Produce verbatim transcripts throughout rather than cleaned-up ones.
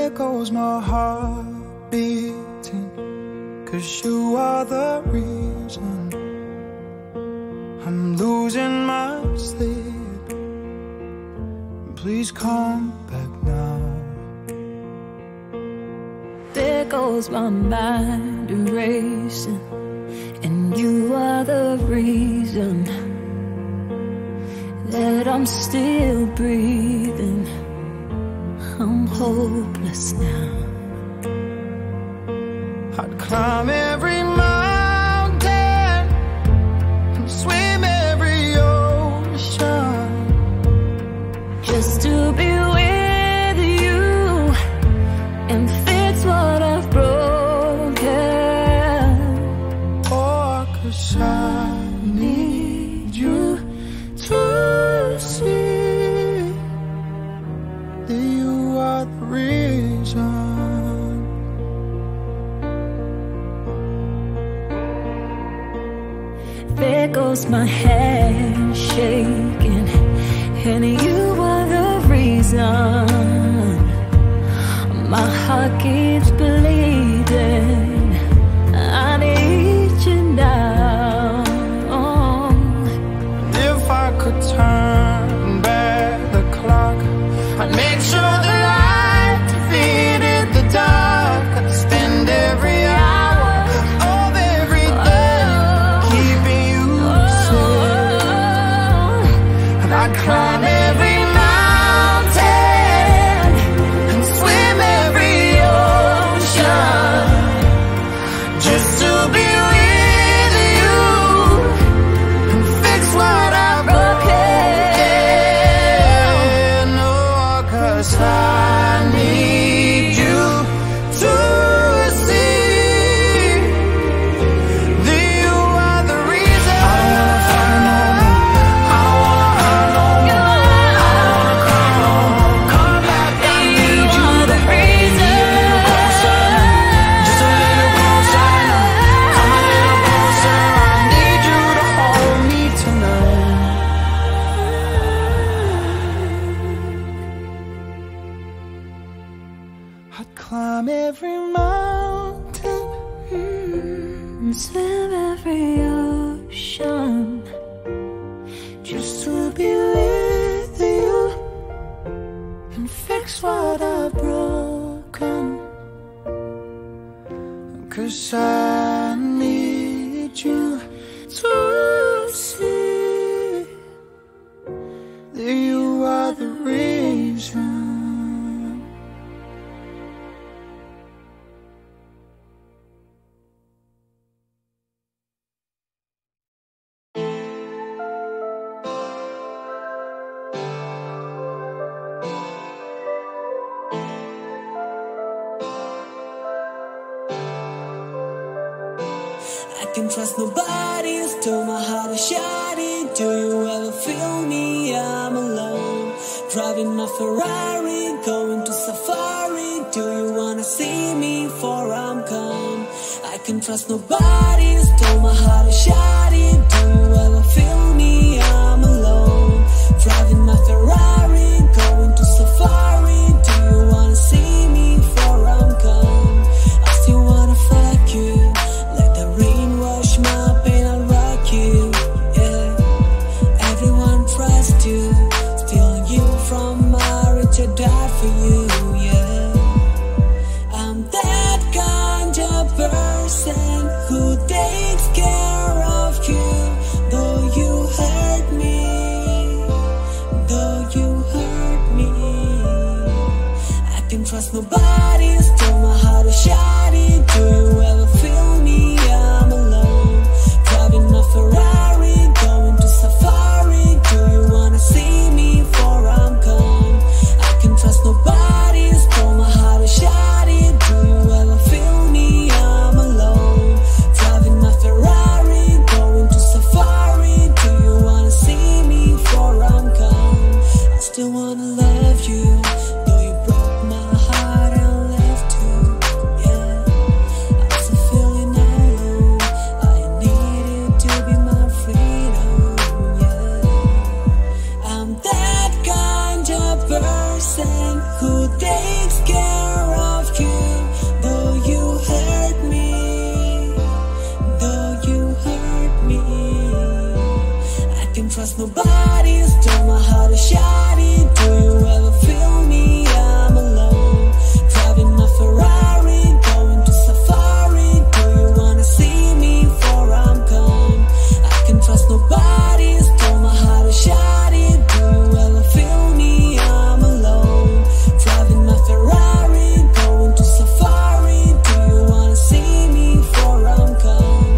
there goes my heart beating, 'cause you are the reason I'm losing my sleep. Please come back now. There goes my mind erasing, and you are the reason that I'm still breathing. I'm hopeless now. I'd climb every mountain and swim every ocean just to be with you and fix what I've broken. Oh, 'cause I need you to see that you are the reason. There goes my hand shaking, and you are the reason my heart keeps bleeding. I need you now. If I could turn back the clock, I'd make sure the light defeated the dark. I'd spend every hour of every day keeping you safe, and I'd climb every mountain and swim every ocean just to be with you and fix what I've broken. Oh, 'cause I need you to see that you are the reason. I don't wanna fight no more, I don't wanna hurt no more, I don't wanna cry no more. Come back, I need you to reason. Just a little closer now, come a little closer. I need you to hold me tonight. I'd climb every mountain And swim every ocean just to be with you and fix what I've broken. 'Cause I need you to see that you are the reason. I can trust nobody, still my heart is shining. Do you ever feel me? I'm alone, driving my Ferrari, going to safari. Do you wanna see me before I'm gone? I can trust nobody, still my heart is shining. Do you ever feel me? I'm alone, driving my Ferrari, going to safari. Do you wanna see me before I'm gone? I still wanna fuck you, let the rain wash my pain, I'll rock you, yeah. Everyone trusts you, stealing you from my rich, I died for you, yeah. I'm that kind of person who takes care of you, though you hurt me, though you hurt me. I can trust nobody, still my heart is shining. Do you ever feel me? I'm alone, driving my Ferrari, going to safari. Do you wanna see me before I'm gone? I can trust nobody, still my heart is shining. Do you ever feel me? I'm alone, driving my Ferrari, going to safari. Do you wanna see me before I'm gone? I still wanna love you, though you broke my heart and left too, yeah. I'm still feeling alone, I need you to be my freedom, yeah. I'm that kind of person who takes care of trust nobody. Stole my heart a shawty. Do you ever feel me? I'm alone, driving my Ferrari, going to safari. Do you wanna see me before I'm gone? I can trust nobody. Stole my heart a shawty. Do you ever feel me? I'm alone, driving my Ferrari, going to safari. Do you wanna see me before I'm gone?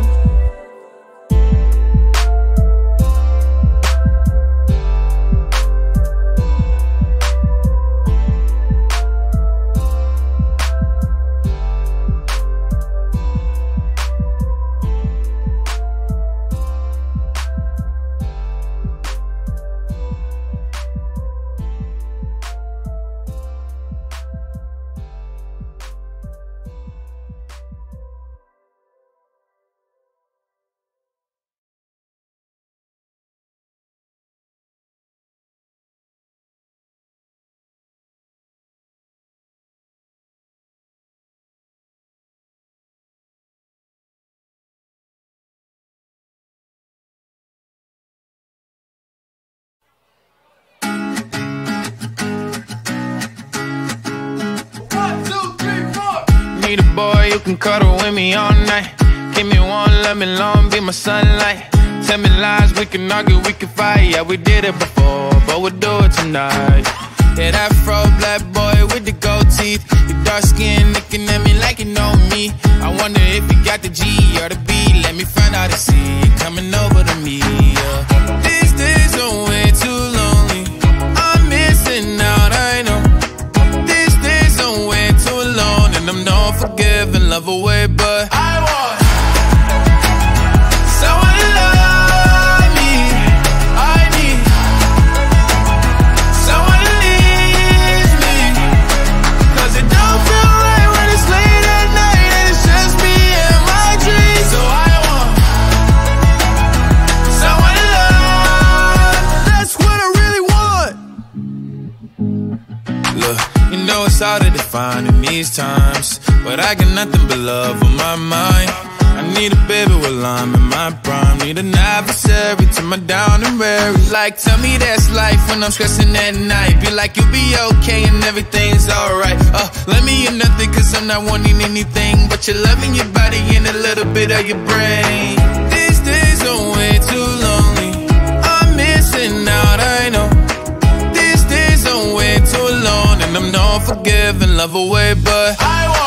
Need a boy who can cuddle with me all night. Give me one, let me long, be my sunlight. Tell me lies, we can argue, we can fight. Yeah, we did it before, but we'll do it tonight. Yeah, that fro black boy with the gold teeth, the dark skin looking at me like you know me. I wonder if you got the G or the B. Let me find out and see you coming over to me. Yeah. These days are way too lonely. I'm missing out, I know. These days are way too alone, and I'm not forgiving, love away, but I want someone to love me. I need someone to leave me, 'cause it don't feel right when it's late at night and it's just me and my dreams. So I want someone to love. That's what I really want. Look, you know it's hard to define in these times, but I got nothing but love on my mind. I need a baby while I'm in my prime. Need an adversary to my down and weary. Like, tell me that's life when I'm stressing at night. Be like, you'll be okay and everything's alright. Uh, let me in nothing, 'cause I'm not wanting anything but your love in your body and a little bit of your brain. These days are way too lonely. I'm missing out, I know. These days are way too alone, and I'm not forgiving, love away, but I want